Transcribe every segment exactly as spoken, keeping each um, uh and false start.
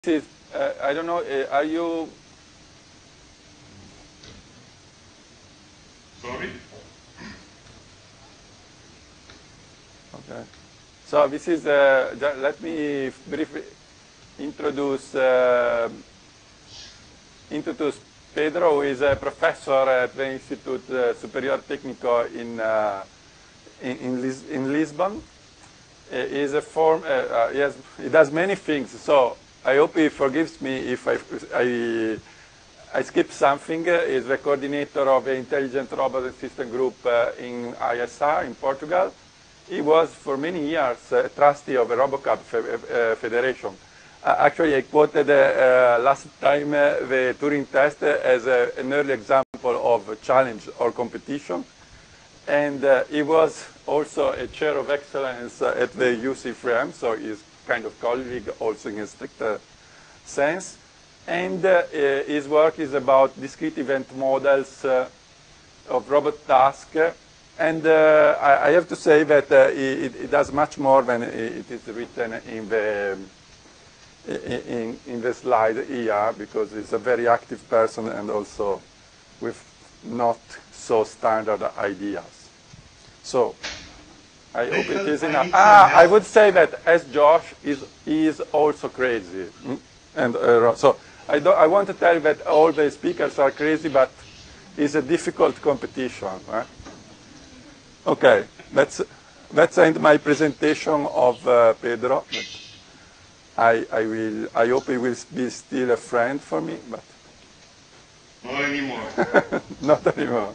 Is, uh, I don't know, uh, are you... Sorry? Okay. So this is, uh, let me briefly introduce, uh, introduce Pedro, who is a professor at the Institute uh, Superior Técnico in, uh, in, in, Lis in Lisbon. Uh, he is a form, uh, uh, he, has, he does many things, so I hope he forgives me if I, I, I skip something. Uh, he is the coordinator of the Intelligent Robot System Group uh, in I S R in Portugal. He was for many years a trustee of the RoboCup fe uh, Federation. Uh, actually, I quoted uh, uh, last time uh, the Turing test as a, an early example of challenge or competition. And uh, he was also a chair of excellence uh, at the U C three M, so he's kind of colleague also in a stricter sense. And uh, his work is about discrete event models uh, of robot tasks. And uh, I, I have to say that uh, it, it does much more than it is written in the, in, in the slide here, because he's a very active person and also with not so standard ideas. So I hope it is enough. Ah, I would say that as Josh is, he is also crazy. And uh, so I, don't, I want to tell you that all the speakers are crazy, but it's a difficult competition. Right? Okay, let's, let's end my presentation of uh, Pedro. I, I, will, I hope he will be still a friend for me, but not anymore. Not anymore.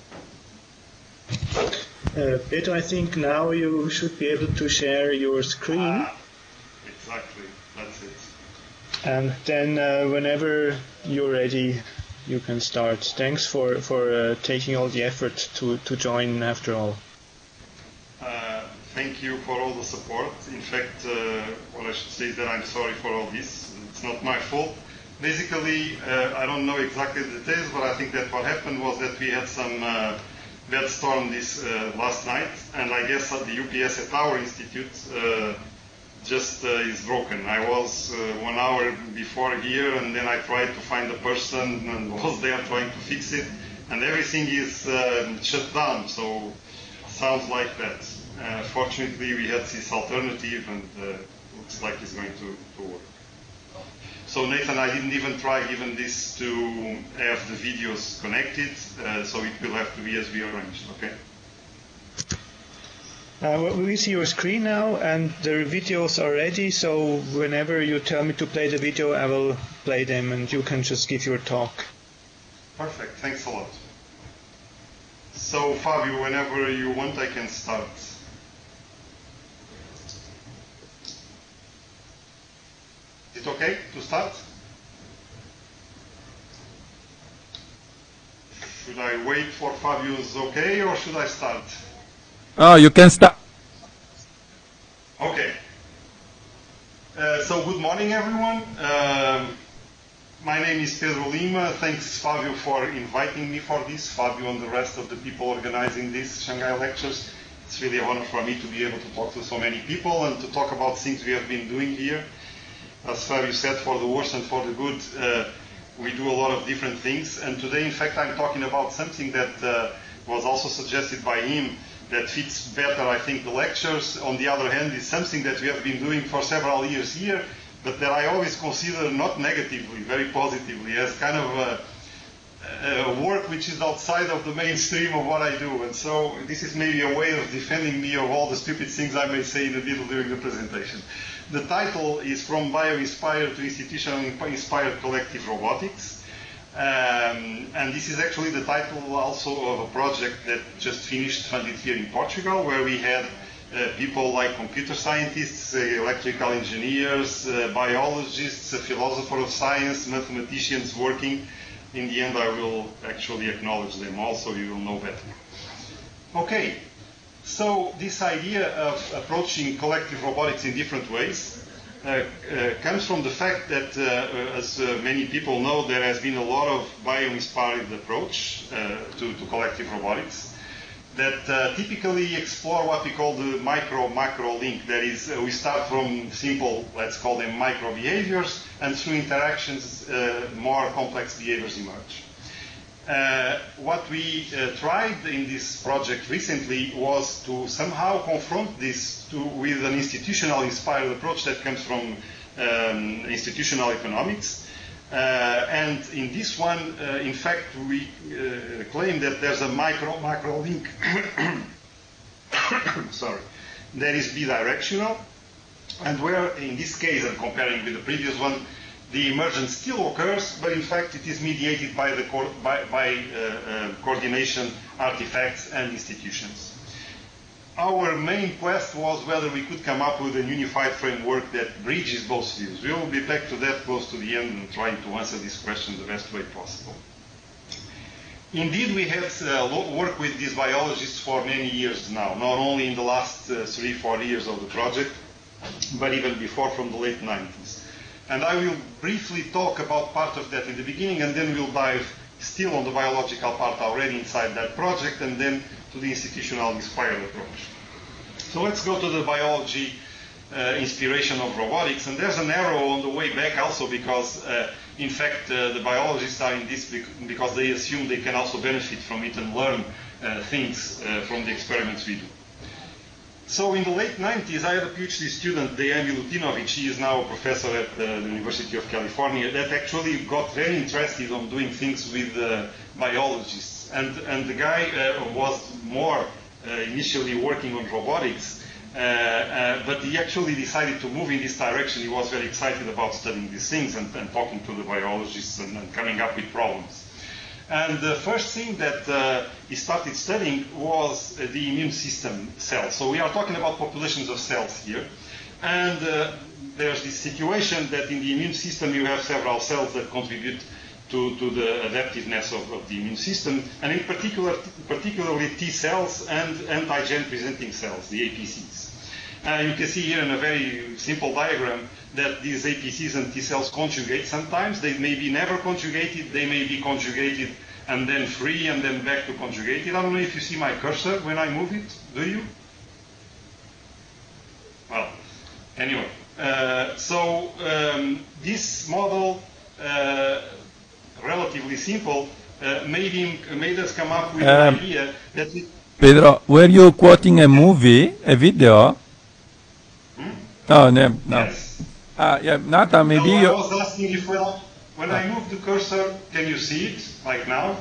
Uh, Pedro, I think now you should be able to share your screen. Ah, exactly, that's it. And then uh, whenever you're ready, you can start. Thanks for, for uh, taking all the effort to, to join after all. Uh, thank you for all the support. In fact, uh, what I should say is that I'm sorry for all this. It's not my fault. Basically, uh, I don't know exactly the details, but I think that what happened was that we had some uh, bad storm this uh, last night, and I guess that the U P S at our institute uh, just uh, is broken. I was uh, one hour before here, and then I tried to find a person and was there trying to fix it, and everything is uh, shut down, so sounds like that. Uh, fortunately, we had this alternative, and uh, looks like it's going to, to work. So Nathan, I didn't even try even this to have the videos connected, uh, so it will have to be as we arranged, okay? Uh, well, we see your screen now, and the videos are ready, so whenever you tell me to play the video, I will play them, and you can just give your talk. Perfect, thanks a lot. So Fabio, whenever you want, I can start. Is it okay to start? Should I wait for Fabio's okay, or should I start? Oh, you can start. Okay. Uh, so good morning, everyone. Um, my name is Pedro Lima. Thanks, Fabio, for inviting me for this. Fabio and the rest of the people organizing these ShanghAI lectures. It's really an honor for me to be able to talk to so many people and to talk about things we have been doing here. As Fabio said, for the worse and for the good, uh, we do a lot of different things. And today, in fact, I'm talking about something that uh, was also suggested by him that fits better, I think, the lectures. On the other hand, is something that we have been doing for several years here, but that I always consider not negatively, very positively, as kind of a, a work which is outside of the mainstream of what I do. And so this is maybe a way of defending me of all the stupid things I may say in the middle during the presentation. The title is From Bio-Inspired to Institutional-Inspired Collective Robotics. Um, and this is actually the title also of a project that just finished funded here in Portugal, where we had uh, people like computer scientists, uh, electrical engineers, uh, biologists, a philosopher of science, mathematicians working. In the end, I will actually acknowledge them also, you will know better. Okay. So this idea of approaching collective robotics in different ways uh, uh, comes from the fact that, uh, as uh, many people know, there has been a lot of bio-inspired approach uh, to, to collective robotics. that uh, typically explore what we call the micro-macro link. That is, uh, we start from simple, let's call them micro behaviors, and through interactions, uh, more complex behaviors emerge. Uh, what we uh, tried in this project recently was to somehow confront this to, with an institutional-inspired approach that comes from um, institutional economics. Uh, and in this one, uh, in fact, we uh, claim that there's a micro-macro link, sorry, that is bidirectional, and where, in this case, and comparing with the previous one, the emergence still occurs, but in fact it is mediated by, the co by, by uh, uh, coordination artifacts and institutions. Our main quest was whether we could come up with a unified framework that bridges both views. We will be back to that close to the end and trying to answer this question the best way possible. Indeed, we have uh, worked with these biologists for many years now, not only in the last uh, three, four years of the project, but even before, from the late nineties. And I will briefly talk about part of that in the beginning, and then we'll dive still on the biological part already inside that project, and then to the institutional inspired approach. So let's go to the biology uh, inspiration of robotics, and there's an arrow on the way back also because uh, in fact uh, the biologists are in this because they assume they can also benefit from it and learn uh, things uh, from the experiments we do. So in the late nineties, I had a PhD student, Dejan Milutinovic. He is now a professor at uh, the University of California, that actually got very interested on doing things with uh, biologists. And, and the guy uh, was more uh, initially working on robotics, uh, uh, but he actually decided to move in this direction. He was very excited about studying these things and, and talking to the biologists and, and coming up with problems. And the first thing that uh, he started studying was uh, the immune system cells. So we are talking about populations of cells here. And uh, there's this situation that in the immune system you have several cells that contribute to, to the adaptiveness of, of the immune system, and in particular, particularly T cells and antigen presenting cells, the A P Cs. Uh, you can see here in a very simple diagram that these A P Cs and T cells conjugate sometimes. They may be never conjugated, they may be conjugated and then free and then back to conjugated. I don't know if you see my cursor when I move it, do you? Well, anyway, uh, so um, this model, uh, relatively simple, uh, made, him, made us come up with um, an idea that we... Pedro, were you quoting a movie, a video? Hmm? Oh, no, no. Yes. Uh, yeah, Nathan, maybe no, you... I was asking if when, when I move the cursor, can you see it, like now?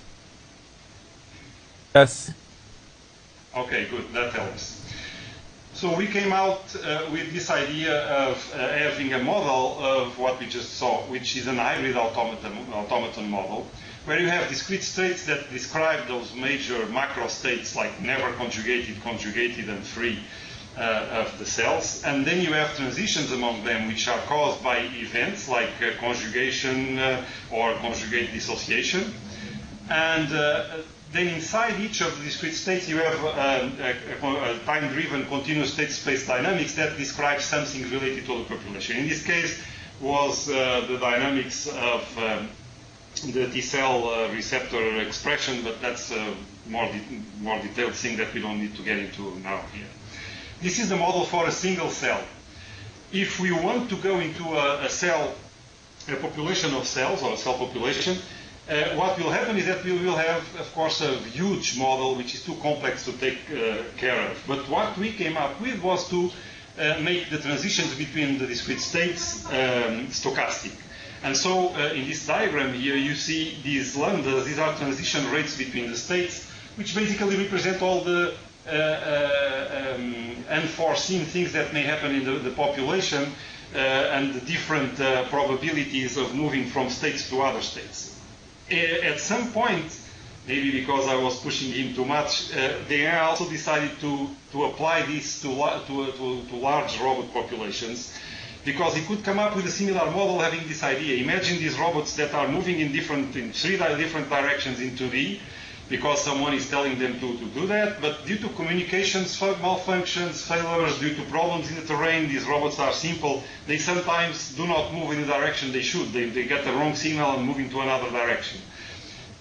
Yes. Okay, good, that helps. So we came out uh, with this idea of uh, having a model of what we just saw, which is an hybrid automaton, automaton model, where you have discrete states that describe those major macro states like never conjugated, conjugated, and free uh, of the cells. And then you have transitions among them which are caused by events like uh, conjugation uh, or conjugate dissociation. And uh, then inside each of the discrete states you have uh, a, a, a time-driven continuous state space dynamics that describes something related to the population. In this case was uh, the dynamics of um, the T cell uh, receptor expression, but that's a more, de more detailed thing that we don't need to get into now here. This is the model for a single cell. If we want to go into a, a cell, a population of cells, or a cell population, uh, what will happen is that we will have, of course, a huge model which is too complex to take uh, care of. But what we came up with was to uh, make the transitions between the discrete states um, stochastic. And so uh, in this diagram here, you see these lambdas. These are transition rates between the states, which basically represent all the uh, uh, um, unforeseen things that may happen in the, the population uh, and the different uh, probabilities of moving from states to other states. At some point, maybe because I was pushing him too much, uh, they also decided to, to apply this to, to, to, to large robot populations, because he could come up with a similar model having this idea. Imagine these robots that are moving in different, in three different directions in two D, because someone is telling them to, to do that, but due to communications malfunctions, failures, due to problems in the terrain, these robots are simple. They sometimes do not move in the direction they should. They, they get the wrong signal and move into another direction.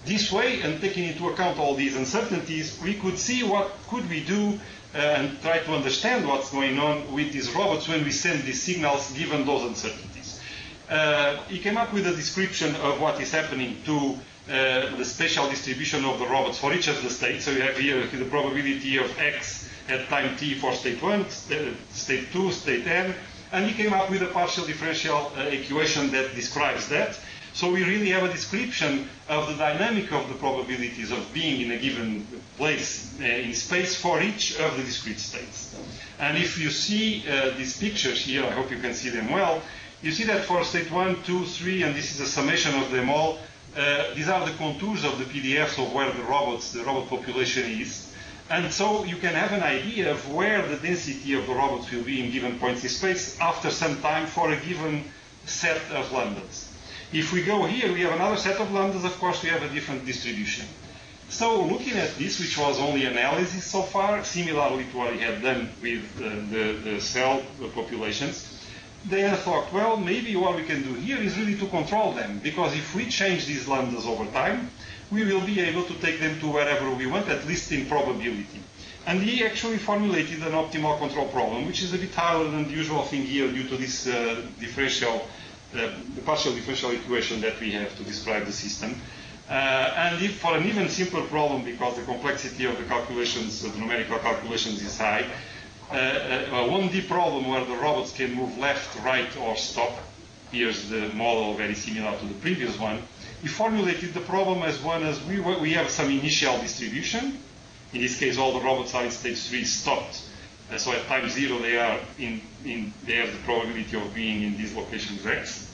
This way, and taking into account all these uncertainties, we could see what could we do uh, and try to understand what's going on with these robots when we send these signals given those uncertainties. Uh, he came up with a description of what is happening to uh, the spatial distribution of the robots for each of the states. So you have here the probability of X at time t for state one, state two, state n, and he came up with a partial differential uh, equation that describes that. So we really have a description of the dynamic of the probabilities of being in a given place uh, in space for each of the discrete states. And if you see uh, these pictures here, I hope you can see them well, you see that for state one, two, three, and this is a summation of them all, uh, these are the contours of the P D Fs of where the robots, the robot population is. And so you can have an idea of where the density of the robots will be in given points in space after some time for a given set of lambdas. If we go here, we have another set of lambdas, of course we have a different distribution. So looking at this, which was only analysis so far, similarly to what we had done with uh, the, the cell populations, they thought, well, maybe what we can do here is really to control them, because if we change these lambdas over time, we will be able to take them to wherever we want, at least in probability. And he actually formulated an optimal control problem, which is a bit harder than the usual thing here due to this uh, differential, uh, the partial differential equation that we have to describe the system. Uh, and if for an even simpler problem, because the complexity of the calculations, the numerical calculations is high, uh, a one D problem where the robots can move left, right, or stop, here's the model very similar to the previous one, he formulated the problem as one as we, we have some initial distribution. In this case, all the robots are in stage three stopped. Uh, so at time zero, they are in, in, they have the probability of being in these locations X.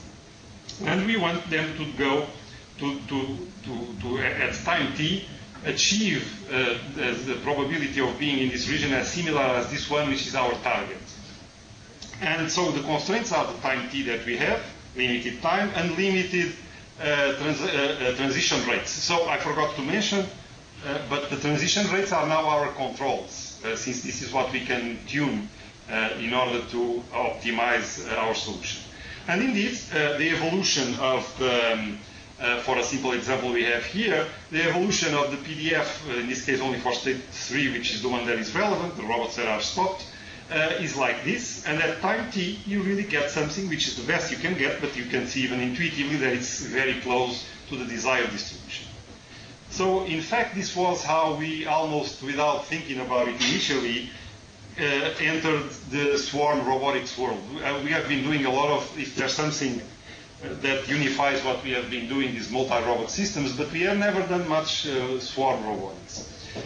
And we want them to go to, to, to, to at time t, achieve uh, the, the probability of being in this region as similar as this one, which is our target. And so the constraints are the time t that we have, limited time, and limited uh, trans uh, uh, transition rates. So I forgot to mention, uh, but the transition rates are now our controls, uh, since this is what we can tune uh, in order to optimize uh, our solution. And indeed, uh, the evolution of the, um, uh, for a simple example we have here, the evolution of the P D F, uh, in this case only for state three, which is the one that is relevant, the robots that are stopped, uh, is like this. And at time t, you really get something which is the best you can get, but you can see even intuitively that it's very close to the desired distribution. So in fact, this was how we almost, without thinking about it initially, uh, entered the swarm robotics world. Uh, we have been doing a lot of, if there's something that unifies what we have been doing, is multi-robot systems, but we have never done much uh, swarm robotics.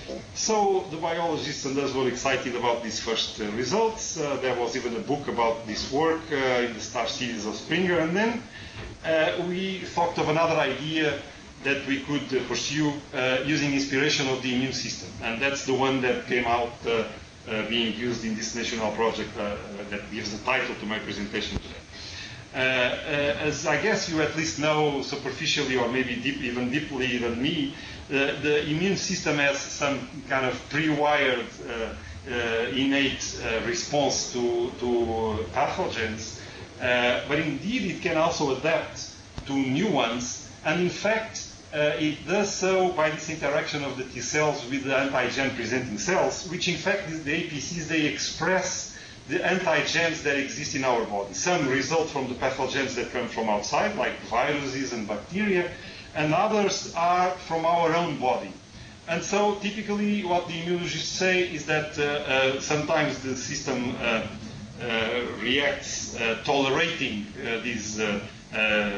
So the biologists and us were excited about these first uh, results. Uh, there was even a book about this work uh, in the Star series of Springer, and then uh, we thought of another idea that we could uh, pursue uh, using inspiration of the immune system, and that's the one that came out uh, uh, being used in this national project uh, uh, that gives the title to my presentation today. Uh, uh, as I guess you at least know superficially, or maybe deep, even deeply than me, uh, the immune system has some kind of pre-wired uh, uh, innate uh, response to, to pathogens, uh, but indeed it can also adapt to new ones, and in fact uh, it does so by this interaction of the T cells with the antigen presenting cells, which in fact the A P Cs, they express the antigens that exist in our body. Some result from the pathogens that come from outside, like viruses and bacteria, and others are from our own body. And so typically what the immunologists say is that uh, uh, sometimes the system uh, uh, reacts uh, tolerating uh, these uh, um,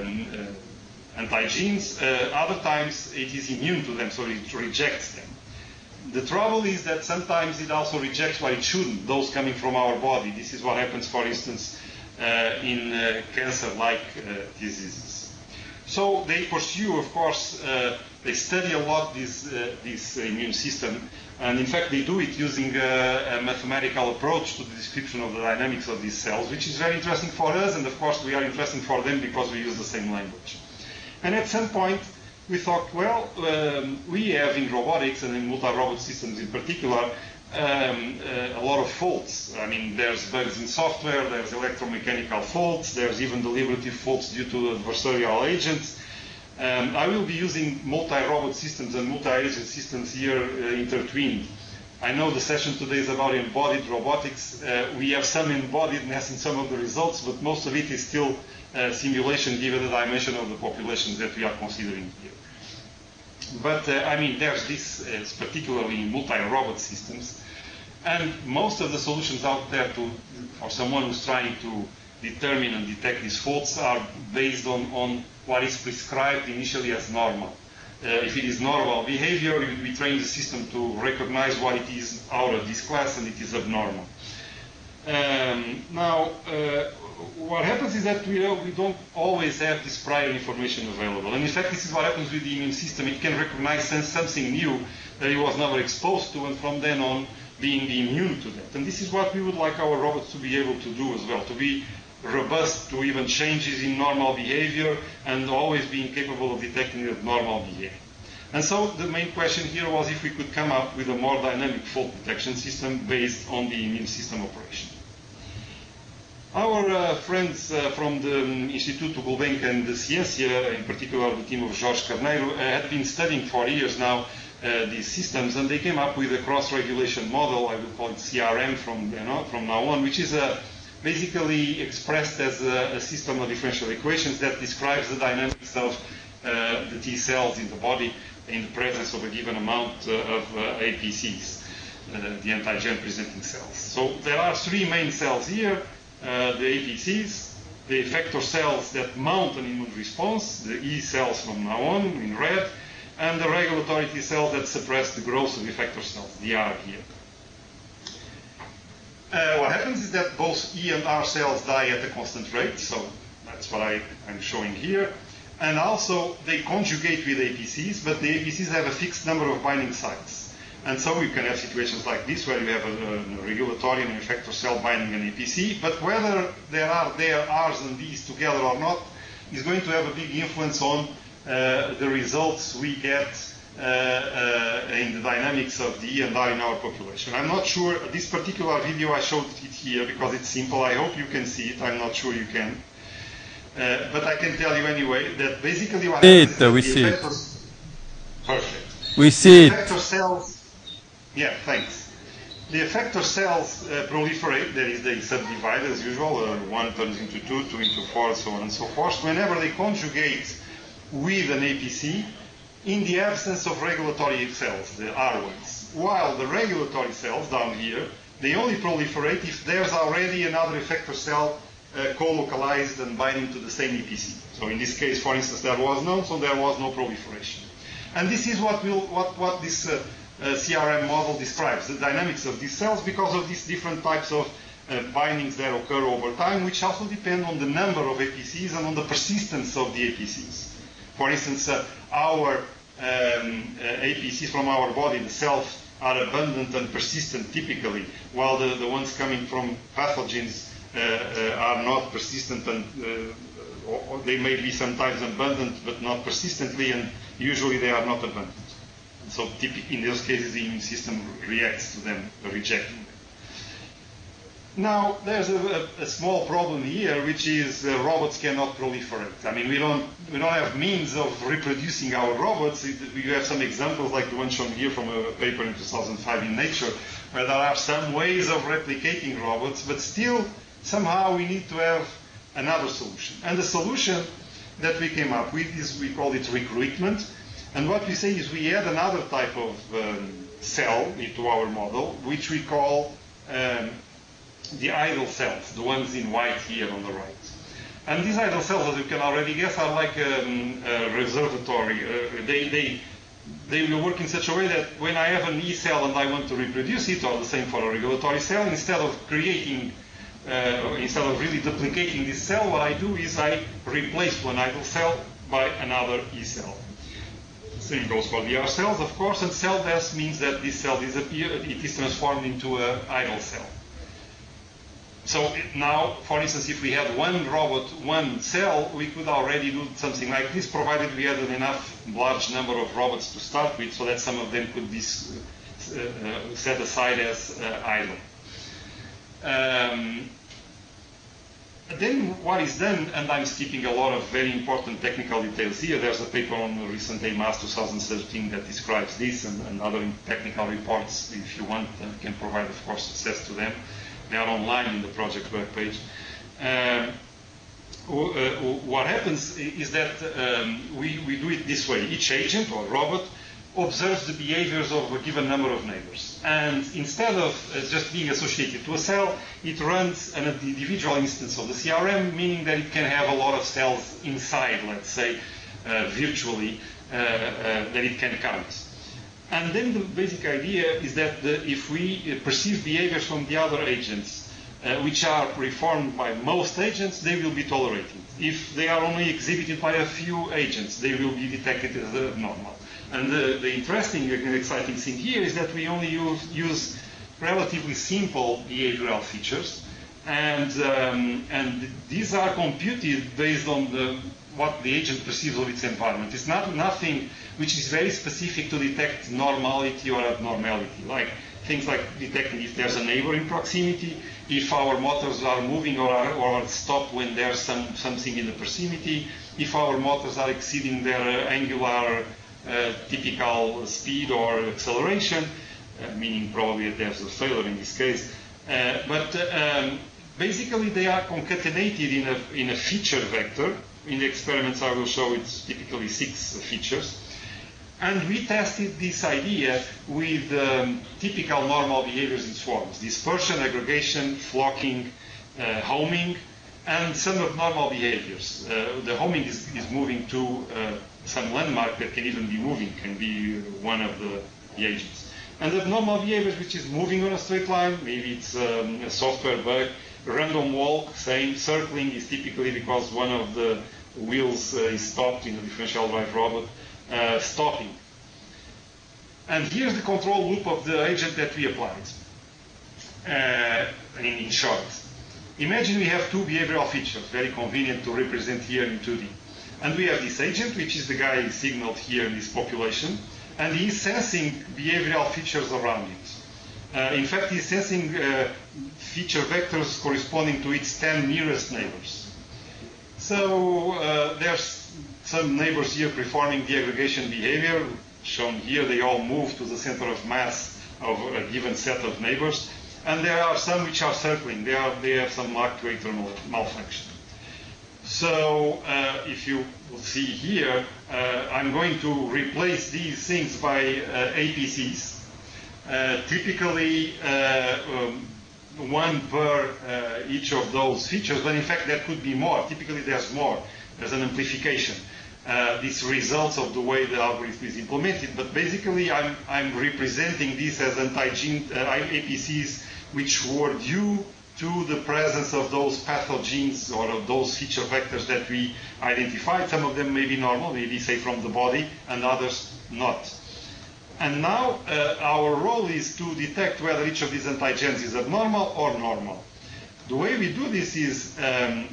uh, antigens. Uh, other times it is immune to them, so it rejects them. The trouble is that sometimes it also rejects what it shouldn't, those coming from our body. This is what happens, for instance, uh, in uh, cancer-like uh, diseases. So they pursue, of course, uh, they study a lot this, uh, this immune system, and in fact they do it using a, a mathematical approach to the description of the dynamics of these cells, which is very interesting for us, and of course we are interesting for them because we use the same language. And at some point, we thought, well, um, we have in robotics and in multi-robot systems in particular, um, uh, a lot of faults. I mean, there's bugs in software, there's electromechanical faults, there's even deliberative faults due to adversarial agents. Um, I will be using multi-robot systems and multi-agent systems here uh, intertwined. I know the session today is about embodied robotics. Uh, we have some embodiedness in some of the results, but most of it is still uh, simulation given the dimension of the populations that we are considering here. But, uh, I mean, there's this, uh, particularly in multi-robot systems, and most of the solutions out there to, for someone who's trying to determine and detect these faults are based on, on what is prescribed initially as normal. Uh, if it is normal behavior, we train the system to recognize what it is out of this class and it is abnormal. Um, now, uh, what happens is that we, we don't always have this prior information available. And in fact, this is what happens with the immune system. It can recognize something new that it was never exposed to, and from then on, being immune to that. And this is what we would like our robots to be able to do as well, to be robust to even changes in normal behavior and always being capable of detecting abnormal behavior. And so the main question here was if we could come up with a more dynamic fault detection system based on the immune system operation. Our uh, friends uh, from the um, Instituto Gulbenkian de Ciência, in particular the team of Jorge Carneiro, uh, had been studying for years now uh, these systems, and they came up with a cross-regulation model, I will call it C R M from, you know, from now on, which is a basically expressed as a, a system of differential equations that describes the dynamics of uh, the T cells in the body in the presence of a given amount uh, of uh, A P Cs, uh, the antigen presenting cells. So there are three main cells here, uh, the A P Cs, the effector cells that mount an immune response, the E cells from now on in red, and the regulatory T cells that suppress the growth of effector cells, the R here. Uh, what happens is that both E and R cells die at a constant rate, so that's what I, I'm showing here. And also, they conjugate with A P Cs, but the A P Cs have a fixed number of binding sites. And so we can have situations like this, where you have a, a regulatory and an effector cell binding an A P C, but whether there are there R's and D's together or not is going to have a big influence on uh, the results we get Uh, uh, in the dynamics of the E and R in our population. I'm not sure, this particular video I showed it here because it's simple. I hope you can see it. I'm not sure you can. Uh, but I can tell you anyway that basically what happens is that we the see it. Perfect. We see the it. Effector cells, yeah, thanks. The effector cells uh, proliferate, that is, they subdivide as usual. Uh, one turns into two, two into four, so on and so forth. Whenever they conjugate with an A P C, in the absence of regulatory cells, the R ones. While the regulatory cells down here, they only proliferate if there's already another effector cell uh, co-localized and binding to the same A P C. So in this case, for instance, there was none, so there was no proliferation. And this is what, will, what, what this uh, uh, C R M model describes, the dynamics of these cells because of these different types of uh, bindings that occur over time, which also depend on the number of A P Cs and on the persistence of the A P Cs. For instance, uh, our Um, uh, A P Cs from our body, the cells, are abundant and persistent typically, while the, the ones coming from pathogens uh, uh, are not persistent, and uh, or they may be sometimes abundant but not persistently, and usually they are not abundant. And so typically in those cases the immune system reacts to them, rejecting them. Now, there's a, a, a small problem here, which is uh, robots cannot proliferate. I mean, we don't, we don't have means of reproducing our robots. It, we have some examples like the one shown here from a paper in two thousand five in Nature, where there are some ways of replicating robots, but still, somehow we need to have another solution. And the solution that we came up with is, we call it recruitment. And what we say is we add another type of um, cell into our model, which we call um, the idle cells, the ones in white here on the right. And these idle cells, as you can already guess, are like um, a reservatory. Uh, they, they, they will work in such a way that when I have an E cell and I want to reproduce it, or the same for a regulatory cell, instead of creating, uh, instead of really duplicating this cell, what I do is I replace one idle cell by another E cell. Same goes for the R cells, of course, and cell death means that this cell disappears, it is transformed into an idle cell. So now, for instance, if we had one robot, one cell, we could already do something like this, provided we had an enough large number of robots to start with, so that some of them could be uh, uh, set aside as uh, idle. Um, then what is done, and I'm skipping a lot of very important technical details here. There's a paper on the recent A M A S twenty thirteen that describes this, and, and other technical reports, if you want, uh, can provide, of course, access to them. They are online in the project webpage. Um, uh, what happens is that um, we, we do it this way. Each agent or robot observes the behaviors of a given number of neighbors. And instead of uh, just being associated to a cell, it runs an individual instance of the C R M, meaning that it can have a lot of cells inside, let's say, uh, virtually, uh, uh, that it can count. And then the basic idea is that the, if we perceive behaviors from the other agents, uh, which are performed by most agents, they will be tolerated. If they are only exhibited by a few agents, they will be detected as abnormal. And the, the interesting and exciting thing here is that we only use, use relatively simple behavioral features, and, um, and these are computed based on the, what the agent perceives of its environment. It's not nothing which is very specific to detect normality or abnormality, like things like detecting if there's a neighbor in proximity, if our motors are moving or are, or are stopped when there's some, something in the proximity, if our motors are exceeding their uh, angular Uh, typical speed or acceleration, uh, meaning probably that there's a failure in this case. Uh, but uh, um, basically they are concatenated in a, in a feature vector. In the experiments I will show it's typically six features. And we tested this idea with um, typical normal behaviors in swarms: dispersion, aggregation, flocking, uh, homing, and some abnormal behaviors. Uh, the homing is, is moving to uh, some landmark that can even be moving, can be one of the, the agents. And abnormal behaviors, which is moving on a straight line, maybe it's um, a software bug. Random walk, same. Circling is typically because one of the wheels uh, is stopped in a differential drive robot. Uh, stopping. And here's the control loop of the agent that we applied. Uh, in, in short, imagine we have two behavioral features, very convenient to represent here in two D. And we have this agent, which is the guy signaled here in this population, and he's sensing behavioral features around it. Uh, in fact, he's sensing uh, feature vectors corresponding to its ten nearest neighbors. So uh, there's some neighbors here performing the aggregation behavior. Shown here, they all move to the center of mass of a given set of neighbors. And there are some which are circling. They, are, they have some actuator malfunction. So uh, if you will see here, uh, I'm going to replace these things by uh, A P Cs. Uh, typically, uh, um, one per uh, each of those features, but in fact there could be more. Typically there's more. There's an amplification. Uh, this results of the way the algorithm is implemented, but basically I'm, I'm representing this as anti-gene uh, A P Cs which were due to the presence of those pathogens or of those feature vectors that we identified. Some of them may be normal, maybe say from the body, and others not. And now uh, our role is to detect whether each of these antigens is abnormal or normal. The way we do this is, um,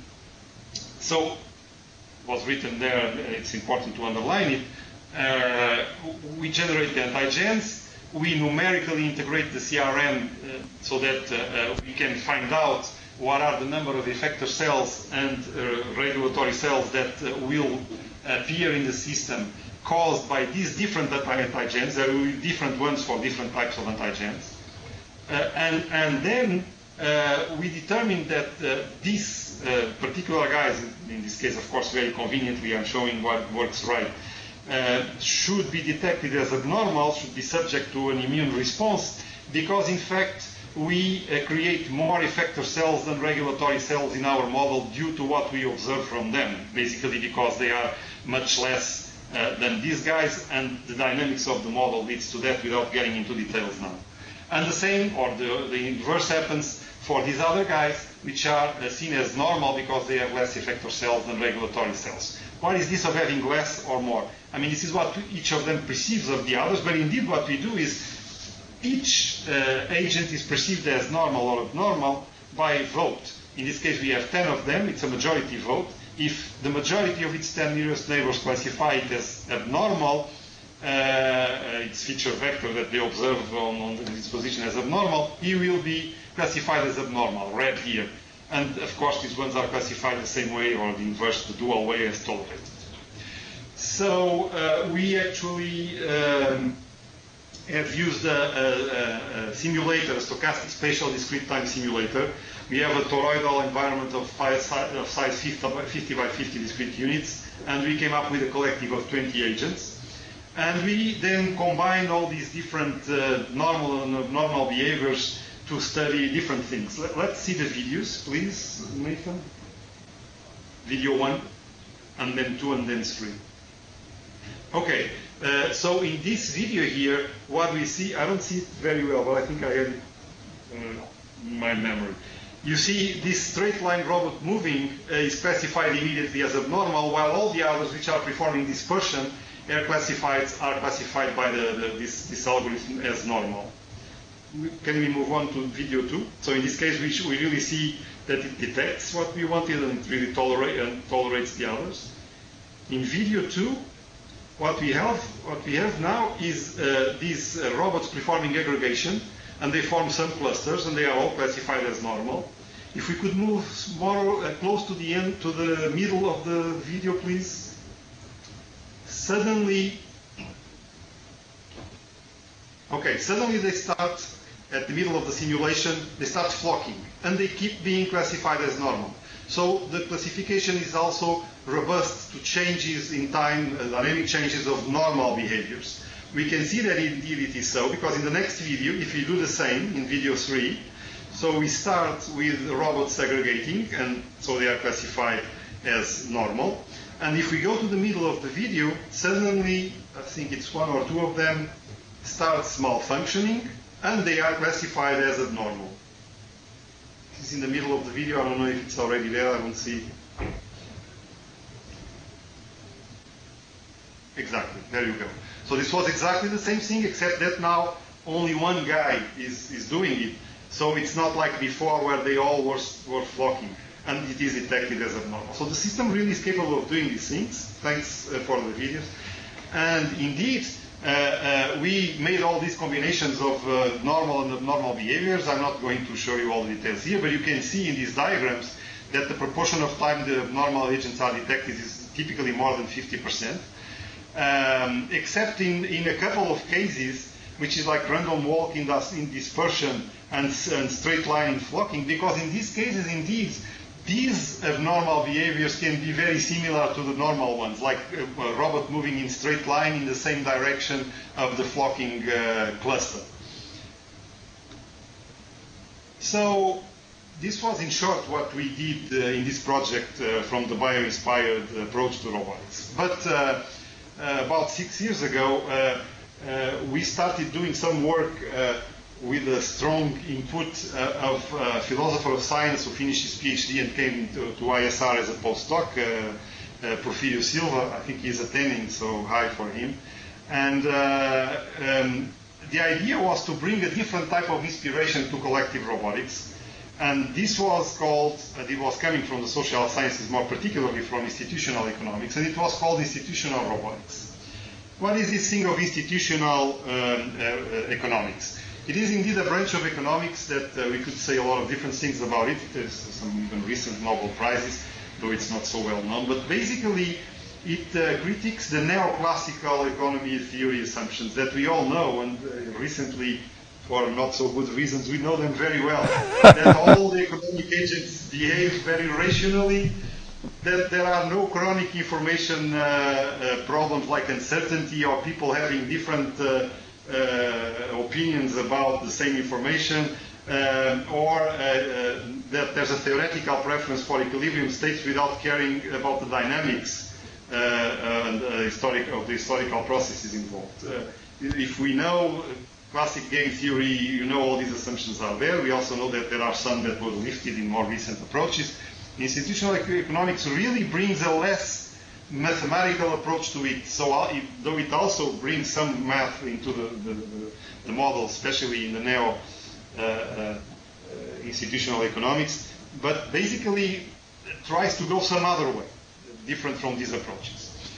so was written there, and it's important to underline it, uh, we generate the antigens, we numerically integrate the C R M uh, so that uh, uh, we can find out what are the number of effector cells and uh, regulatory cells that uh, will appear in the system caused by these different antigens. There will be different ones for different types of antigens. Uh, and, and then uh, we determine that uh, these uh, particular guys, in this case, of course, very conveniently, I'm showing what works right, uh, should be detected as abnormal, should be subject to an immune response, because in fact, we uh, create more effector cells than regulatory cells in our model due to what we observe from them, basically because they are much less uh, than these guys, and the dynamics of the model leads to that without getting into details now. And the same, or the, the inverse happens for these other guys, which are uh, seen as normal because they have less effector cells than regulatory cells. What is this of having less or more? I mean, this is what each of them perceives of the others, but indeed what we do is each uh, agent is perceived as normal or abnormal by vote. In this case, we have ten of them. It's a majority vote. If the majority of its ten nearest neighbors classify it as abnormal, uh, its feature vector that they observe on, on its position as abnormal, he will be classified as abnormal, red here. And of course, these ones are classified the same way or the inverse, the dual way as tolerated. So uh, we actually um, have used a, a, a simulator, a stochastic spatial discrete time simulator. We have a toroidal environment of, five, of size fifty by fifty discrete units, and we came up with a collective of twenty agents. And we then combined all these different uh, normal and abnormal behaviors to study different things. Let, let's see the videos, please, Nathan. Video one, and then two, and then three. Okay, uh, so in this video here, what we see, I don't see it very well, but I think I have it uh, in my memory. You see this straight line robot moving uh, is classified immediately as abnormal, while all the others which are performing dispersion are classified, are classified by the, the, this, this algorithm as normal. Can we move on to video two? So in this case, we, we really see that it detects what we wanted and it really tolerate, and tolerates the others. In video two, what we have, what we have now is uh, these uh, robots performing aggregation, and they form some clusters, and they are all classified as normal. If we could move more uh, close to the end, to the middle of the video, please. Suddenly, okay, suddenly they start, at the middle of the simulation, they start flocking, and they keep being classified as normal. So the classification is also robust to changes in time, uh, dynamic changes of normal behaviors. We can see that indeed it is so, because in the next video, if we do the same in video three, so we start with robots aggregating, and so they are classified as normal. And if we go to the middle of the video, suddenly, I think it's one or two of them, starts malfunctioning, and they are classified as abnormal. This is in the middle of the video. I don't know if it's already there. I don't see. Exactly. There you go. So this was exactly the same thing, except that now only one guy is, is doing it. So it's not like before where they all were, were flocking. And it is detected as abnormal. So the system really is capable of doing these things. Thanks uh, for the videos. And indeed, uh, uh, we made all these combinations of uh, normal and abnormal behaviors. I'm not going to show you all the details here, but you can see in these diagrams that the proportion of time the abnormal agents are detected is typically more than fifty percent. Um, except in, in a couple of cases, which is like random walk in, in dispersion and, and straight line flocking, because in these cases, indeed, these abnormal behaviors can be very similar to the normal ones, like a, a robot moving in straight line in the same direction of the flocking uh, cluster. So this was, in short, what we did uh, in this project uh, from the bio-inspired approach to robotics. But uh, uh, about six years ago, uh, uh, we started doing some work uh, with a strong input uh, of a philosopher of science who finished his PhD and came to, to I S R as a postdoc, uh, uh, Porfirio Silva. I think he's attending, so hi for him. And uh, um, the idea was to bring a different type of inspiration to collective robotics. And this was called, uh, it was coming from the social sciences, more particularly from institutional economics, and it was called institutional robotics. What is this thing of institutional um, uh, uh, economics? It is indeed a branch of economics that uh, we could say a lot of different things about it. There's some even recent Nobel Prizes, though it's not so well known. But basically, it uh, critiques the neoclassical economy theory assumptions that we all know, and uh, recently, for not so good reasons, we know them very well. That all the economic agents behave very rationally, that there are no chronic information uh, uh, problems like uncertainty or people having different uh, Uh, opinions about the same information, uh, or uh, uh, that there's a theoretical preference for equilibrium states without caring about the dynamics uh, and uh, historic, of the historical processes involved. Uh, if we know classic game theory, you know all these assumptions are there. We also know that there are some that were lifted in more recent approaches. Institutional economics really brings a less mathematical approach to it, so it, though it also brings some math into the, the, the, the model, especially in the neo uh, uh, institutional economics, but basically tries to go some other way, different from these approaches.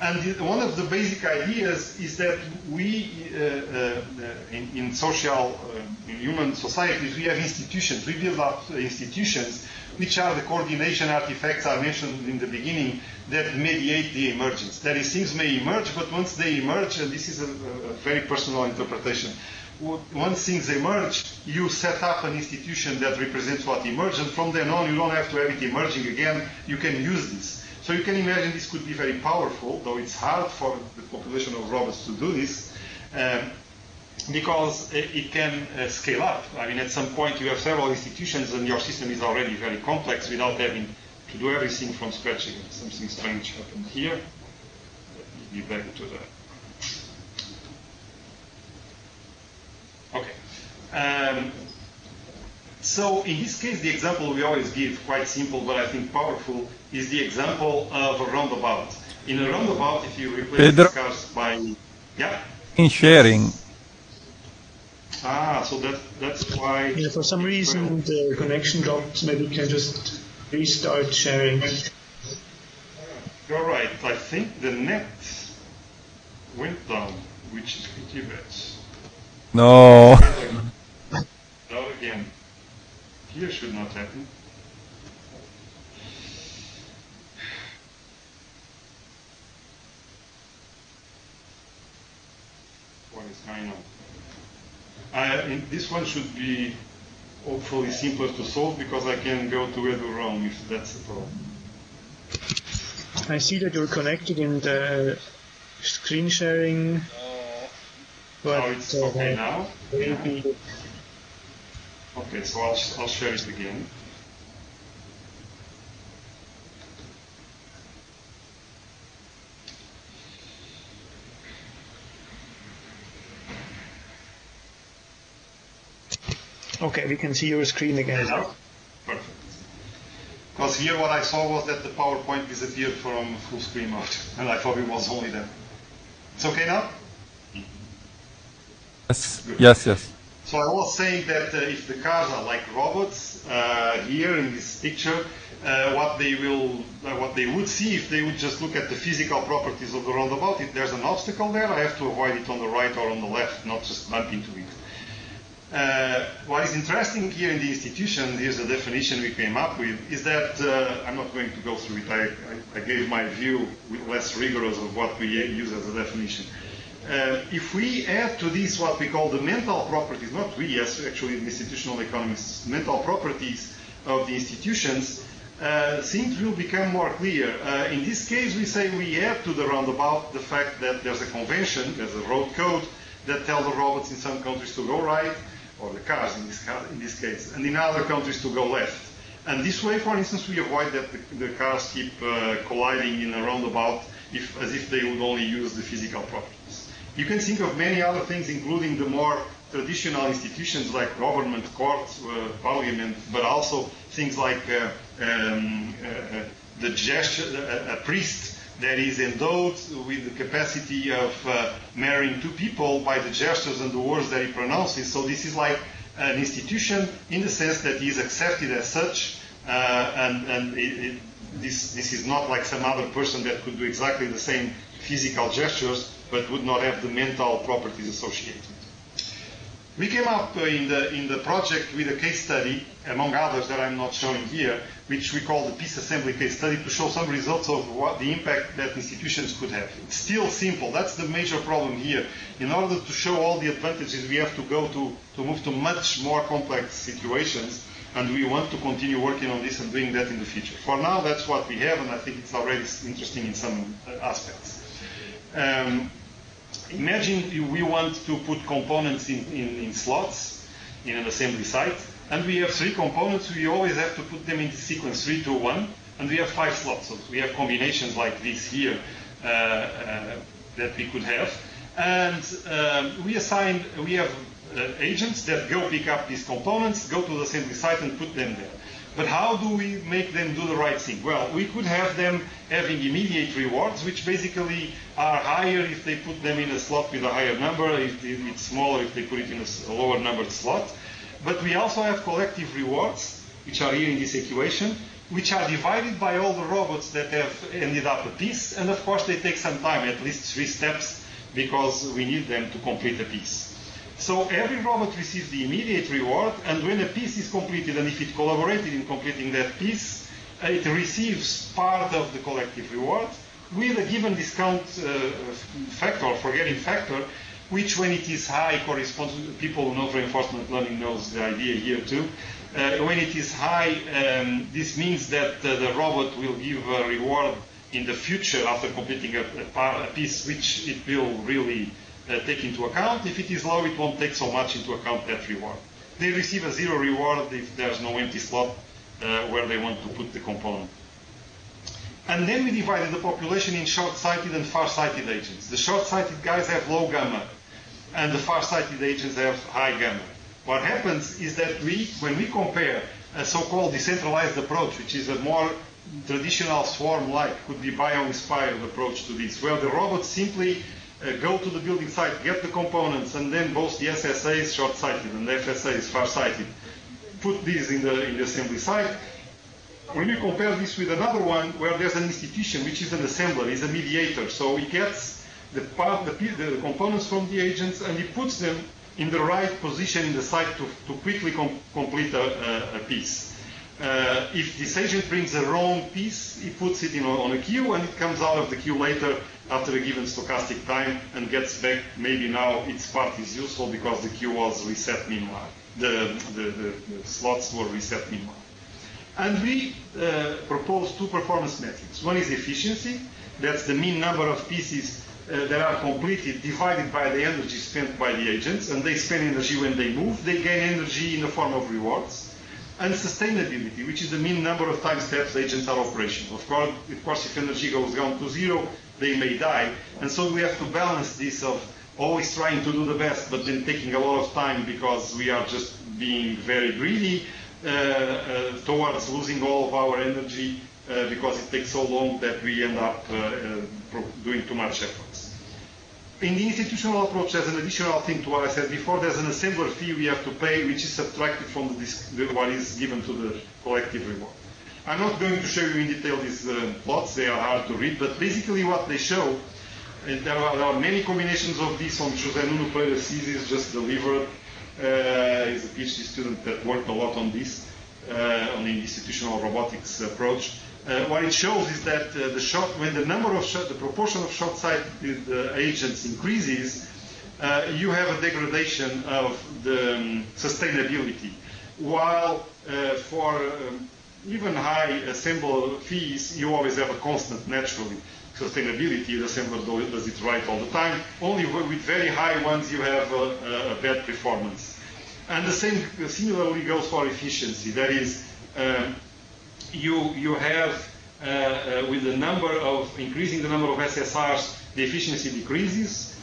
And the, one of the basic ideas is that we, uh, uh, in, in social, uh, in human societies, we have institutions. We build up institutions, which are the coordination artifacts I mentioned in the beginning that mediate the emergence. That is, things may emerge, but once they emerge, and this is a, a very personal interpretation, once things emerge, you set up an institution that represents what emerged, and from then on, you don't have to have it emerging again. You can use this. So you can imagine this could be very powerful, though it's hard for the population of robots to do this, um, because it can uh, scale up. I mean, at some point you have several institutions and your system is already very complex without having to do everything from scratch again. Something strange happened here. Let me be back to the... Okay. Um, so in this case, the example we always give, quite simple, but I think powerful, is the example of a roundabout. In a roundabout, if you replace Pedro, the cars by... Yeah? in sharing. Ah, so that, that's why... Yeah, for some reason the connection dropped. Maybe we can just restart sharing. You're right. I think the net went down, which is pretty bad. No. Not again. Here should not happen. What is going on? I, this one should be hopefully simpler to solve because I can go to Edu Rome if that's the problem. I see that you're connected in the screen sharing. But, oh, it's okay uh, now? Maybe. Yeah. Okay, so I'll, I'll share it again. Okay, we can see your screen again. Perfect. Because here what I saw was that the PowerPoint disappeared from full screen mode, and I thought it was only there. It's okay now? Yes, Good. yes, yes. So I was saying that uh, if the cars are like robots, uh, here in this picture, uh, what they will, uh, what they would see if they would just look at the physical properties of the roundabout, if there's an obstacle there, I have to avoid it on the right or on the left, not just bump into it. Uh, what is interesting here in the institution, here's the definition we came up with, is that, uh, I'm not going to go through it, I, I, I gave my view with less rigorous of what we use as a definition. Uh, if we add to this what we call the mental properties, not we, as actually the institutional economists, mental properties of the institutions, uh, things will become more clear. Uh, in this case, we say we add to the roundabout the fact that there's a convention, there's a road code that tells the robots in some countries to go right, or the cars in this, in this case, and in other countries to go left. And this way, for instance, we avoid that the, the cars keep uh, colliding in a roundabout if, as if they would only use the physical properties. You can think of many other things, including the more traditional institutions like government, courts, uh, parliament, but also things like uh, um, uh, the gesture, a, a priest that is endowed with the capacity of uh, marrying two people by the gestures and the words that he pronounces. So this is like an institution in the sense that he is accepted as such, uh, and, and it, it, this, this is not like some other person that could do exactly the same physical gestures, but would not have the mental properties associated. We came up uh, in, the, in the project with a case study, among others that I'm not showing here, which we call the peace assembly case study, to show some results of what the impact that institutions could have. It's still simple. That's the major problem here. In order to show all the advantages, we have to go to, to move to much more complex situations, and we want to continue working on this and doing that in the future. For now, that's what we have, and I think it's already interesting in some aspects. Um, Imagine we want to put components in, in, in slots in an assembly site, and we have three components. We always have to put them in the sequence three, two, one, and we have five slots. So we have combinations like this here uh, uh, that we could have. And um, we assign, we have uh, agents that go pick up these components, go to the assembly site and put them there. But how do we make them do the right thing? Well, we could have them having immediate rewards, which basically are higher if they put them in a slot with a higher number, if it's smaller if they put it in a lower numbered slot. But we also have collective rewards, which are here in this equation, which are divided by all the robots that have ended up a piece, and of course they take some time, at least three steps, because we need them to complete a piece. So every robot receives the immediate reward, and when a piece is completed, and if it collaborated in completing that piece, uh, it receives part of the collective reward with a given discount uh, factor, forgetting factor, which when it is high corresponds to people who know reinforcement learning knows the idea here too. Uh, when it is high, um, this means that uh, the robot will give a reward in the future after completing a, a, part, a piece which it will really uh, take into account. If it is low, it won't take so much into account that reward. They receive a zero reward if there's no empty slot uh, where they want to put the component. And then we divided the population in short-sighted and far-sighted agents. The short-sighted guys have low gamma, and the far-sighted agents have high gamma. What happens is that we, when we compare a so-called decentralized approach, which is a more traditional swarm-like, could be bio-inspired approach to this, where the robots simply uh, go to the building site, get the components, and then both the S S A is short-sighted and the F S A is far-sighted, put these in the, in the assembly site. When you compare this with another one where there's an institution which is an assembler, is a mediator, so he gets the, part, the, the components from the agents and he puts them in the right position in the site to, to quickly com complete a, a, a piece. Uh, if this agent brings a wrong piece, he puts it in, on a queue and it comes out of the queue later after a given stochastic time and gets back. Maybe now its part is useful because the queue was reset meanwhile. The, the, the, the slots were reset meanwhile. And we uh, propose two performance metrics. One is efficiency. That's the mean number of pieces uh, that are completed divided by the energy spent by the agents. And they spend energy when they move. They gain energy in the form of rewards. And sustainability, which is the mean number of time steps agents are operational. Of course, of course, if energy goes down to zero, they may die. And so we have to balance this of always trying to do the best, but then taking a lot of time because we are just being very greedy. Uh, uh, towards losing all of our energy uh, because it takes so long that we end up uh, uh, doing too much efforts. In the institutional approach, there's an additional thing to what I said before. There's an assembler fee we have to pay, which is subtracted from the, the, what is given to the collective reward. I'm not going to show you in detail these uh, plots. They are hard to read, but basically what they show, and there are, there are many combinations of this on José Nuno Pereira's thesis just delivered. Uh, he's a PhD student that worked a lot on this, uh, on the institutional robotics approach. Uh, what it shows is that uh, the short, when the number of short, the proportion of short-sighted uh, agents increases, uh, you have a degradation of the um, sustainability. While uh, for um, even high assemble fees, you always have a constant naturally. Sustainability, the assembler does it right all the time. Only with very high ones you have a, a bad performance. And the same similarly goes for efficiency. That is, um, you you have uh, uh, with the number of increasing the number of S S Rs, the efficiency decreases,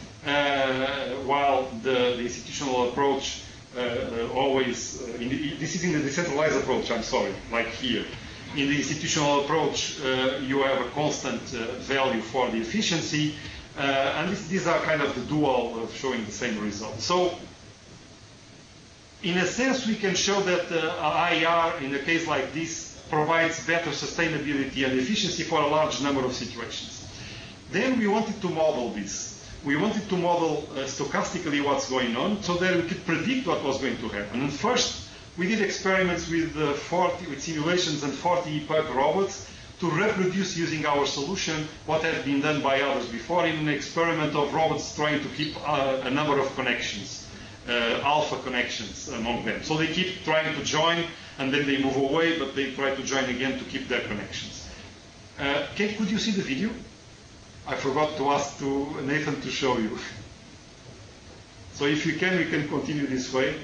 uh, while the, the institutional approach uh, uh, always. Uh, in the, this is in the decentralized approach. I'm sorry, like here. In the institutional approach, uh, you have a constant uh, value for the efficiency, uh, and this, these are kind of the dual of showing the same result. So, in a sense, we can show that uh, I R, in a case like this, provides better sustainability and efficiency for a large number of situations. Then we wanted to model this. We wanted to model uh, stochastically what's going on so that we could predict what was going to happen. And first, we did experiments with, uh, forty, with simulations and forty E P U B robots to reproduce using our solution what had been done by others before in an experiment of robots trying to keep uh, a number of connections, uh, alpha connections among them. So they keep trying to join and then they move away, but they try to join again to keep their connections. Uh, Kate, could you see the video? I forgot to ask to Nathan to show you. So if you can, we can continue this way.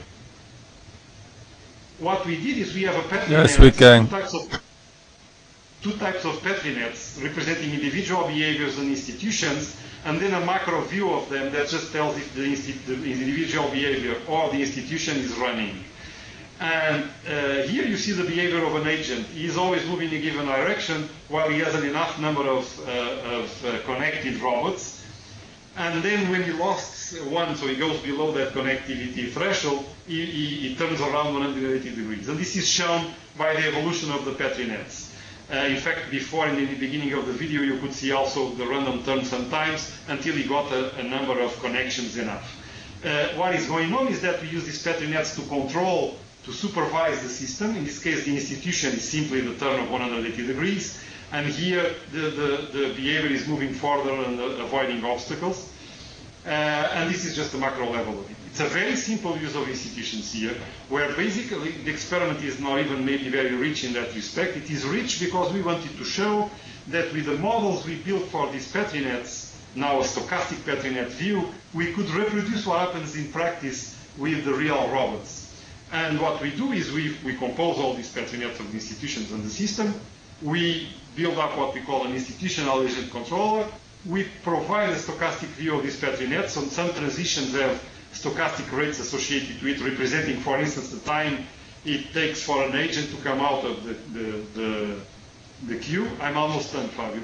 What we did is we have a Petri net. Yes, we can. Two types of, two types of Petri nets representing individual behaviors and institutions, and then a macro view of them that just tells if the, the individual behavior or the institution is running. And uh, here you see the behavior of an agent. He is always moving in a given direction while he has an enough number of, uh, of uh, connected robots. And then when he lost one, so he goes below that connectivity threshold, he, he, he turns around one hundred eighty degrees. And this is shown by the evolution of the Petri nets. Uh, in fact, before, in the beginning of the video, you could see also the random turn sometimes until he got a, a number of connections enough. Uh, what is going on is that we use these Petri nets to control, to supervise the system. In this case, the institution is simply the turn of one hundred eighty degrees. And here, the, the, the behavior is moving further and uh, avoiding obstacles. Uh, and this is just the macro level of it. It's a very simple use of institutions here, where basically the experiment is not even maybe very rich in that respect. It is rich because we wanted to show that with the models we built for these Petri nets, now a stochastic Petri net view, we could reproduce what happens in practice with the real robots. And what we do is we, we compose all these Petri nets of the institutions and the system. We build up what we call an institutional agent controller. We provide a stochastic view of these Petri nets. So some transitions have stochastic rates associated to it, representing, for instance, the time it takes for an agent to come out of the, the, the, the queue. I'm almost done, Fabio.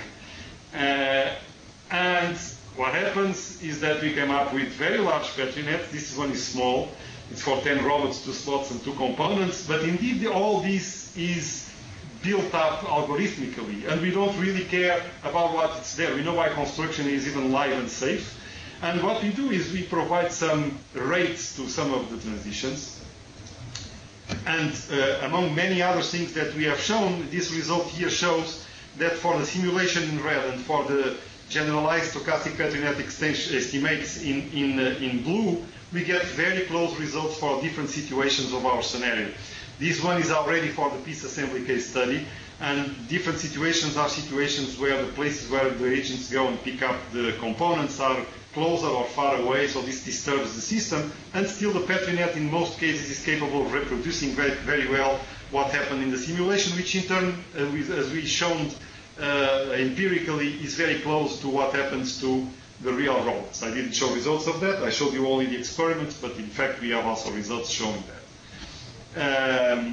uh, and what happens is that we come up with very large Petri nets. This one is small. It's for ten robots, two slots, and two components. But indeed, all this is built up algorithmically, and we don't really care about what's there. We know why construction is even live and safe. And what we do is we provide some rates to some of the transitions. And uh, among many other things that we have shown, this result here shows that for the simulation in red and for the generalized stochastic Petri net extension estimates in, in, uh, in blue, we get very close results for different situations of our scenario. This one is already for the piece assembly case study, and different situations are situations where the places where the agents go and pick up the components are closer or far away, so this disturbs the system, and still the Petri net in most cases is capable of reproducing very, very well what happened in the simulation, which in turn, uh, as we shown uh, empirically, is very close to what happens to the real robots. I didn't show results of that, I showed you only the experiments, but in fact we have also results showing that. Um,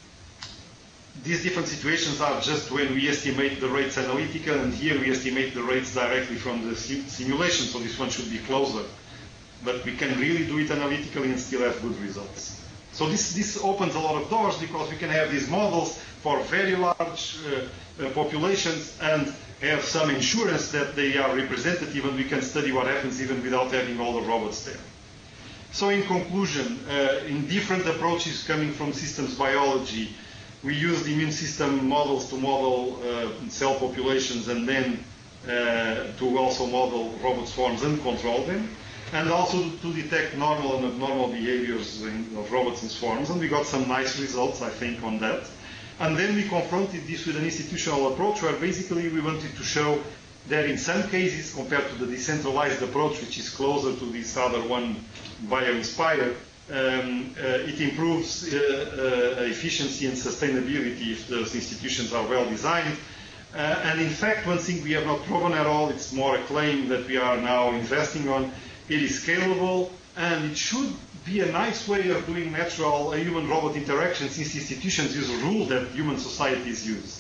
these different situations are just when we estimate the rates analytical, and here we estimate the rates directly from the sim simulation, so this one should be closer. But we can really do it analytically and still have good results. So this, this opens a lot of doors because we can have these models for very large uh, uh, populations and have some insurance that they are representative, and we can study what happens even without having all the robots there. So in conclusion, uh, in different approaches coming from systems biology, we use the immune system models to model uh, cell populations, and then uh, to also model robot swarms and control them, and also to detect normal and abnormal behaviors in, of robots and swarms. And we got some nice results, I think, on that. And then we confronted this with an institutional approach where basically we wanted to show that in some cases, compared to the decentralized approach, which is closer to this other one, bio-inspired, um, uh, it improves uh, uh, efficiency and sustainability if those institutions are well designed. Uh, and in fact, one thing we have not proven at all, it's more a claim that we are now investing on, it is scalable, and it should be a nice way of doing natural human-robot interaction, since institutions use rules that human societies use.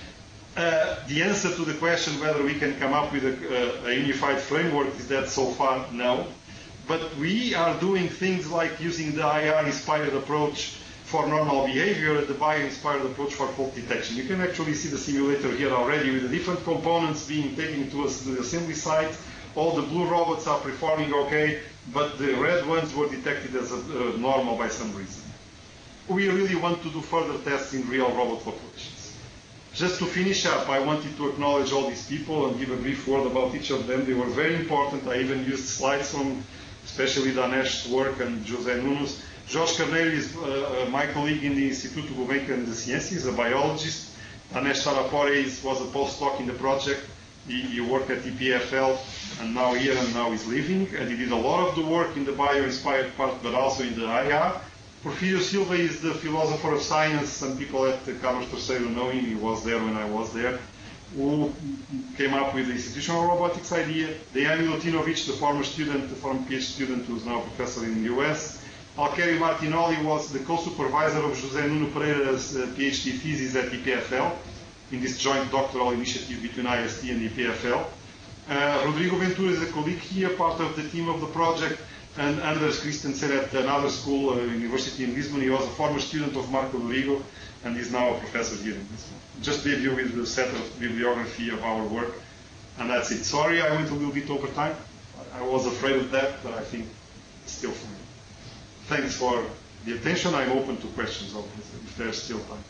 Uh, the answer to the question whether we can come up with a, uh, a unified framework is that so far, no. But we are doing things like using the I R-inspired approach for normal behavior and the bio-inspired approach for fault detection. You can actually see the simulator here already with the different components being taken to us to the assembly site. All the blue robots are performing okay, but the red ones were detected as a, uh, normal by some reason. We really want to do further tests in real robot populations. Just to finish up, I wanted to acknowledge all these people and give a brief word about each of them. They were very important. I even used slides from especially Danesh's work and José Nuno's. Jorge Carneiro is uh, my colleague in the Instituto Gulbenkian de Ciências, a biologist. Danesh Sarapore was a postdoc in the project. He, he worked at E P F L and now here and now is leaving. And he did a lot of the work in the bio-inspired part, but also in the I R. Porfirio Silva is the philosopher of science. Some people at the Carlos Terceiro know him. He was there when I was there. Who came up with the institutional robotics idea. Dejan Milutinovic, the former student, the former PhD student who is now a professor in the U S. Alqueri Martinoli was the co-supervisor of José Nuno Pereira's uh, PhD thesis at E P F L in this joint doctoral initiative between I S T and E P F L. Uh, Rodrigo Ventura is a colleague here, part of the team of the project, and Anders Christensen at another school, uh, university in Lisbon. He was a former student of Marco Rodrigo, and is now a professor here in Lisbon. Just leave you with the set of bibliography of our work, and that's it. Sorry, I went a little bit over time. I was afraid of that, but I think it's still fine. Thanks for the attention. I'm open to questions, obviously, if there's still time.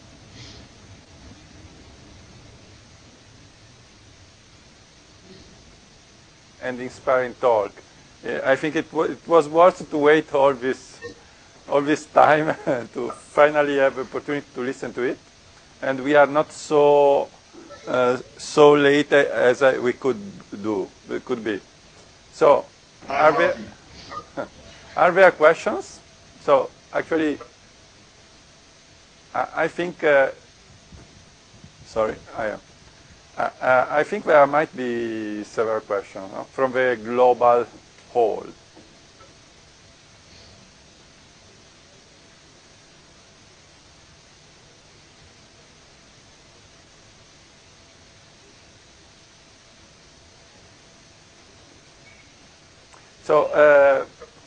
And inspiring talk. I think it, it was worth to wait all this, all this time to finally have the opportunity to listen to it. And we are not so, uh, so late as I, we could do, it could be. So, are there, are there questions? So, actually, I, I think, uh, sorry, I am. Uh, uh, I think there might be several questions, no? From the global whole. So uh,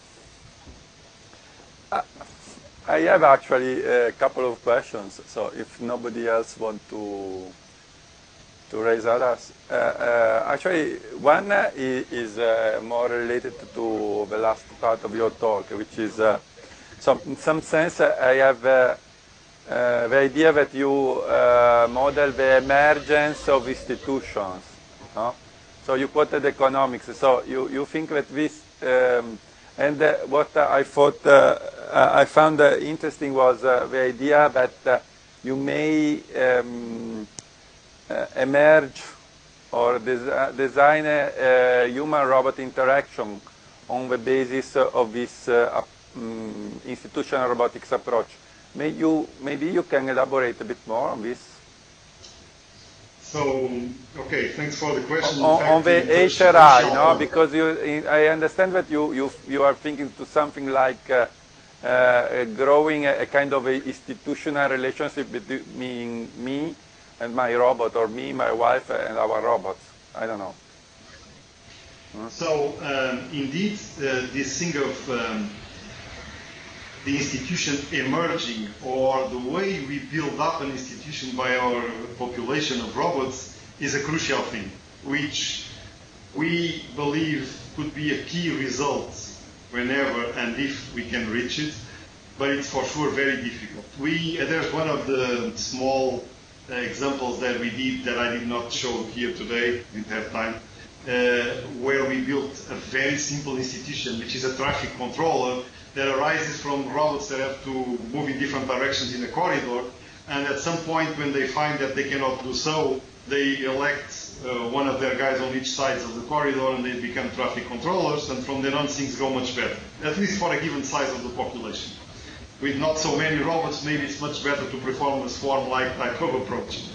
I have actually a couple of questions. So if nobody else wants to to raise others, uh, uh, actually one uh, is, is uh, more related to the last part of your talk, which is uh, so in some sense uh, I have uh, uh, the idea that you uh, model the emergence of institutions. No? So you quoted economics. So you, you think that this, um, and uh, what uh, I thought, uh, I found uh, interesting was uh, the idea that uh, you may um, uh, emerge or des design a, a human-robot interaction on the basis of this uh, um, institutional robotics approach. May you, maybe you can elaborate a bit more on this? So, okay, thanks for the question. On, fact, on the H R I, no, because you, I understand that you, you, you are thinking to something like uh, uh, growing a, a kind of a institutional relationship between me and my robot, or me, my wife, and our robots. I don't know. Hmm? So, um, indeed, uh, this thing of um, the institution emerging, or the way we build up an institution by our population of robots, is a crucial thing, which we believe could be a key result whenever and if we can reach it, but it's for sure very difficult. We, uh, there's one of the small uh, examples that we did that I did not show here today, didn't have time, uh, where we built a very simple institution, which is a traffic controller, that arises from robots that have to move in different directions in a corridor, and at some point when they find that they cannot do so, they elect uh, one of their guys on each side of the corridor and they become traffic controllers, and from then on things go much better, at least for a given size of the population. With not so many robots, maybe it's much better to perform a swarm-like type of approach.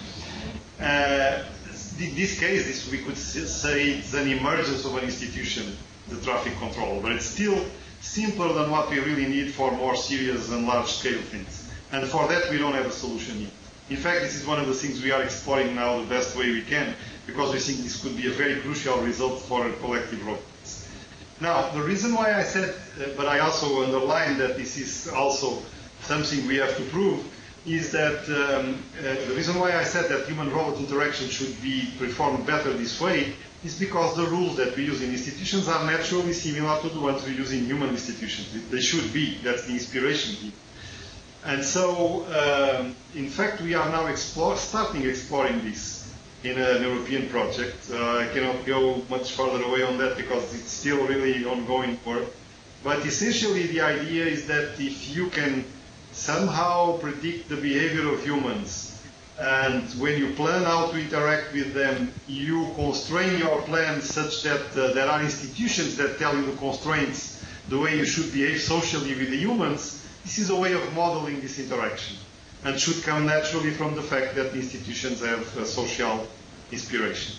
Uh, in this case, this, we could say it's an emergence of an institution, the traffic controller, but it's still simpler than what we really need for more serious and large-scale things. And for that, we don't have a solution yet. In fact, this is one of the things we are exploring now the best way we can, because we think this could be a very crucial result for collective robots. Now, the reason why I said, uh, but I also underlined that this is also something we have to prove, is that um, uh, the reason why I said that human-robot interaction should be performed better this way is because the rules that we use in institutions are naturally similar to the ones we use in human institutions. They should be. That's the inspiration here. And so, um, in fact, we are now explore, starting exploring this in an European project. Uh, I cannot go much further away on that because it's still really ongoing work. But essentially, the idea is that if you can somehow predict the behavior of humans, and when you plan how to interact with them, you constrain your plan such that uh, there are institutions that tell you the constraints, the way you should behave socially with the humans. This is a way of modeling this interaction, and should come naturally from the fact that institutions have uh, social inspiration.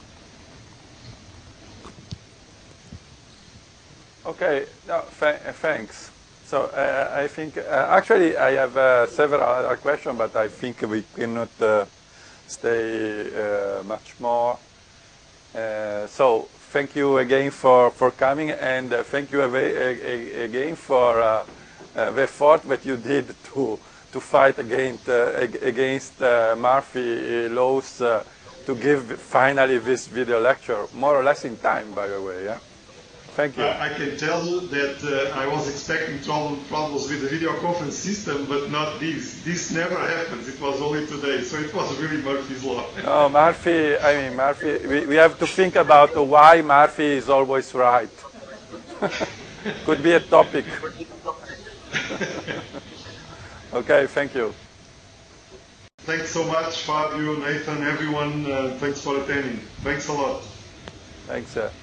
Okay, no, th thanks. So uh, I think, uh, actually I have uh, several other questions, but I think we cannot uh, stay uh, much more. Uh, so thank you again for, for coming, and uh, thank you again for uh, uh, the effort that you did to to fight against uh, against uh, Murphy laws uh, to give finally this video lecture, more or less in time, by the way. Yeah. Thank you. I can tell you that uh, I was expecting trouble, problems with the video conference system, but not this. This never happens. It was only today, so it was really Murphy's Law. No, Murphy, I mean, Murphy, we, we have to think about why Murphy is always right. Could be a topic. Okay, thank you. Thanks so much, Fabio, Nathan, everyone. Uh, thanks for attending. Thanks a lot. Thanks. Uh,